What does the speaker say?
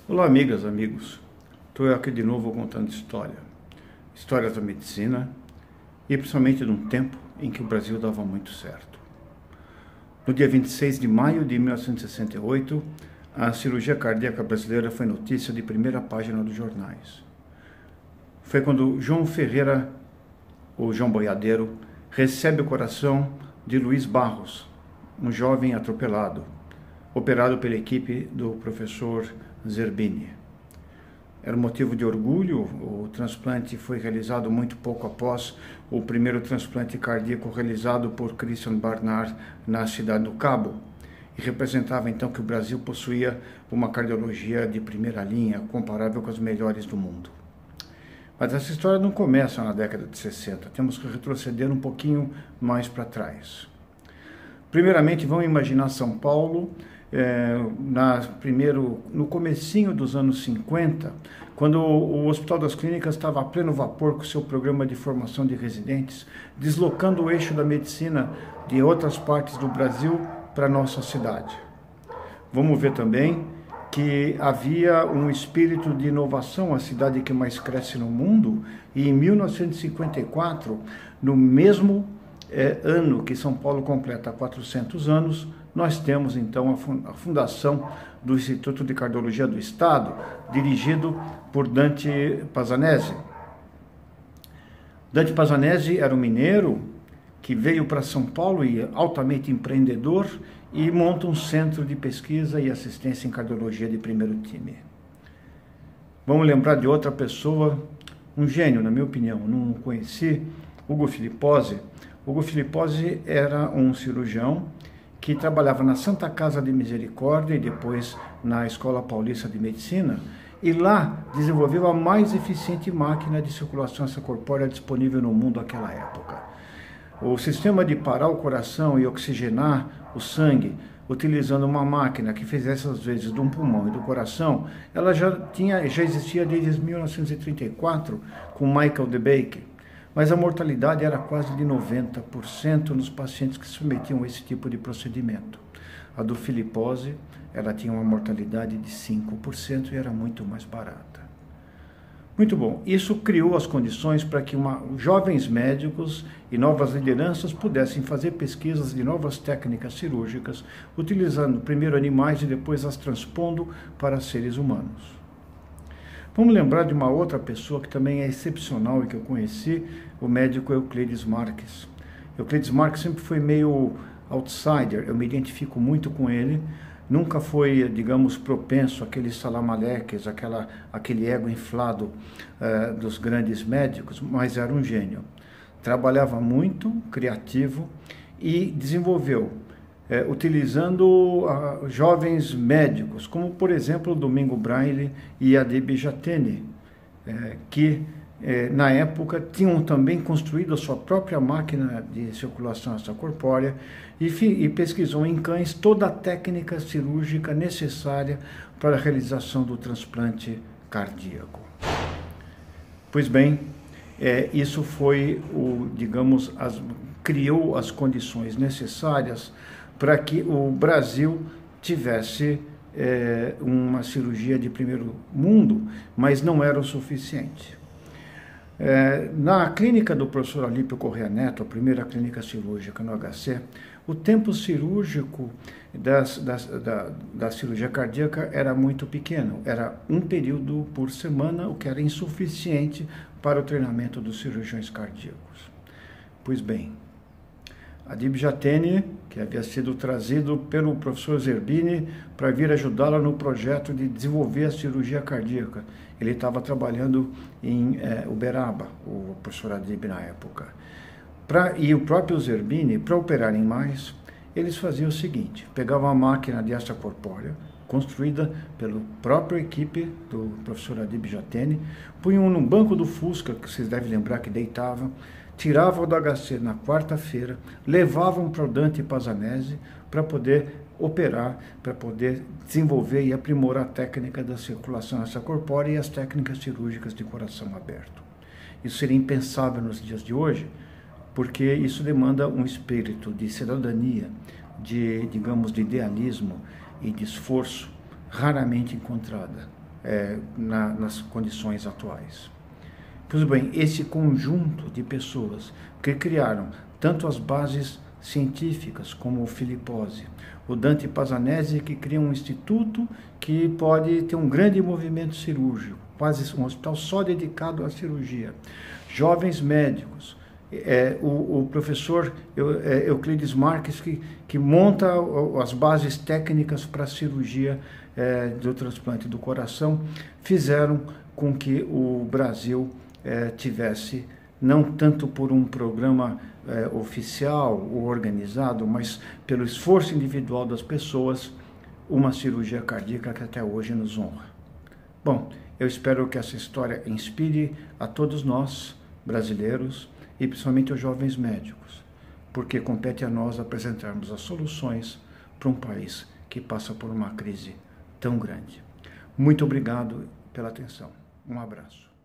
Olá, amigas, amigos. Estou aqui de novo contando histórias da medicina e principalmente de um tempo em que o Brasil dava muito certo. No dia 26 de maio de 1968, a cirurgia cardíaca brasileira foi notícia de primeira página dos jornais. Foi quando João Ferreira, ou João Boiadeiro, recebe o coração de Luiz Barros, um jovem atropelado, operado pela equipe do professor Zerbini. Era motivo de orgulho. O transplante foi realizado muito pouco após o primeiro transplante cardíaco realizado por Christian Barnard na cidade do Cabo, e representava então que o Brasil possuía uma cardiologia de primeira linha, comparável com as melhores do mundo. Mas essa história não começa na década de 60, temos que retroceder um pouquinho mais para trás. Primeiramente, vamos imaginar São Paulo, no comecinho dos anos 50, quando o Hospital das Clínicas estava a pleno vapor com seu programa de formação de residentes, deslocando o eixo da medicina de outras partes do Brasil para a nossa cidade. Vamos ver também que havia um espírito de inovação, a cidade que mais cresce no mundo, e em 1954, no mesmo ano que São Paulo completa 400 anos, nós temos então a fundação do Instituto de Cardiologia do Estado, dirigido por Dante Pazzanese. Dante Pazzanese era um mineiro que veio para São Paulo e altamente empreendedor e monta um centro de pesquisa e assistência em cardiologia de primeiro time. Vamos lembrar de outra pessoa, um gênio, na minha opinião, não conheci, Ugo Filipposi. Ugo Filipposi era um cirurgião que trabalhava na Santa Casa de Misericórdia e depois na Escola Paulista de Medicina, e lá desenvolveu a mais eficiente máquina de circulação extracorpórea disponível no mundo naquela época. O sistema de parar o coração e oxigenar o sangue, utilizando uma máquina que fizesse as vezes de um pulmão e do coração, ela já existia desde 1934 com Michael DeBakey. Mas a mortalidade era quase de 90% nos pacientes que submetiam a esse tipo de procedimento. A do Filipposi, ela tinha uma mortalidade de 5% e era muito mais barata. Muito bom, isso criou as condições para que jovens médicos e novas lideranças pudessem fazer pesquisas de novas técnicas cirúrgicas, utilizando primeiro animais e depois as transpondo para seres humanos. Vamos lembrar de uma outra pessoa que também é excepcional e que eu conheci, o médico Euclides Marques. Euclides Marques sempre foi meio outsider, eu me identifico muito com ele, nunca foi, digamos, propenso àqueles salamaleques, aquele ego inflado dos grandes médicos, mas era um gênio. Trabalhava muito, criativo, e desenvolveu, utilizando jovens médicos, como por exemplo Domingo Braille e Adib Jatene, que na época tinham também construído a sua própria máquina de circulação extracorpórea e pesquisou em cães toda a técnica cirúrgica necessária para a realização do transplante cardíaco. Pois bem, isso foi criou as condições necessárias para que o Brasil tivesse uma cirurgia de primeiro mundo, mas não era o suficiente. Na clínica do professor Alípio Corrêa Neto, a primeira clínica cirúrgica no HC, o tempo cirúrgico da cirurgia cardíaca era muito pequeno, era um período por semana, o que era insuficiente para o treinamento dos cirurgiões cardíacos. Pois bem, Adib Jatene, que havia sido trazido pelo professor Zerbini para vir ajudá-la no projeto de desenvolver a cirurgia cardíaca. Ele estava trabalhando em Uberaba, o professor Adib na época. E o próprio Zerbini, para operarem mais, eles faziam o seguinte: pegavam a máquina de extracorpórea, construída pela própria equipe do professor Adib Jatene, punham num banco do Fusca, que vocês devem lembrar que deitavam, tiravam do HC na quarta-feira, levavam para o Dante Pazzanese para poder operar, para poder desenvolver e aprimorar a técnica da circulação extracorpórea e as técnicas cirúrgicas de coração aberto. Isso seria impensável nos dias de hoje, porque isso demanda um espírito de cidadania, de idealismo e de esforço raramente encontrada. nas condições atuais. Pois bem, esse conjunto de pessoas que criaram tanto as bases científicas como o Filipozzi, o Dante Pazzanese, que cria um instituto que pode ter um grande movimento cirúrgico, quase um hospital só dedicado à cirurgia, jovens médicos, o professor Euclides Marques, que monta as bases técnicas para a cirurgia do transplante do coração, fizeram com que o Brasil tivesse, não tanto por um programa oficial ou organizado, mas pelo esforço individual das pessoas, uma cirurgia cardíaca que até hoje nos honra. Bom, eu espero que essa história inspire a todos nós, brasileiros, e principalmente aos jovens médicos, porque compete a nós apresentarmos as soluções para um país que passa por uma crise tão grande. Muito obrigado pela atenção. Um abraço.